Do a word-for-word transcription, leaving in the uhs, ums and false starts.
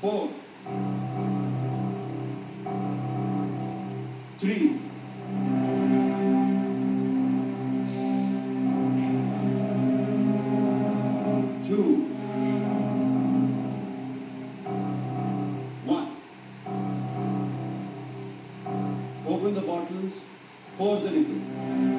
four, three, two, one. Open the bottles, pour the liquid.